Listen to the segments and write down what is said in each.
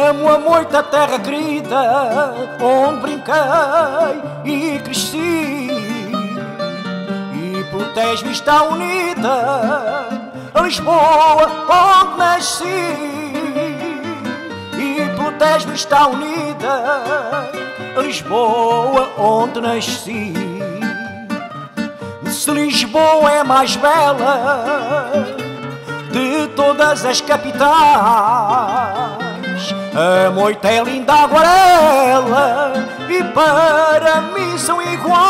Amo a moita terra querida, onde brinquei e cresci. E protege-me está unida a Lisboa, onde nasci. E protege-me está unida a Lisboa, onde nasci. Se Lisboa é mais bela de todas as capitais, a moita é linda aguarela e para mim são iguais.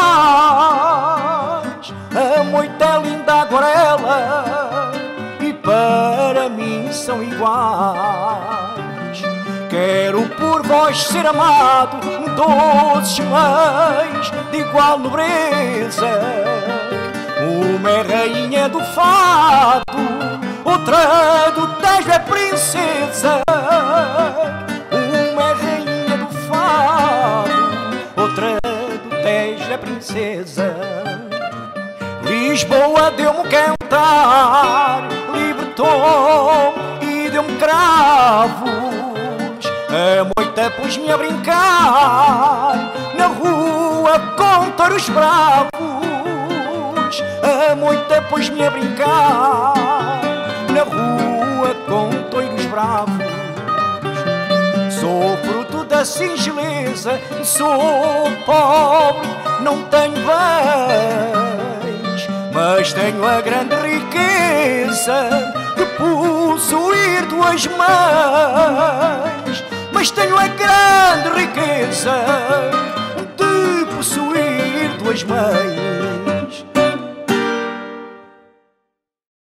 A moita é linda aguarela e para mim são iguais. Quero por vós ser amado em todos os meios de igual nobreza. Uma é rainha do fado, outra do Tejo é princesa. Uma é rainha do fado, outra do Tejo é princesa. Lisboa deu-me um cantar, libertou-me e deu-me cravos. A moita pôs-me a brincar na rua com touros bravos. A moita pôs-me a brincar na rua com touros bravos. Sou fruto da singeleza, sou pobre, não tenho bens, mas tenho a grande riqueza de possuir duas mães. Mas tenho a grande riqueza de possuir duas mães.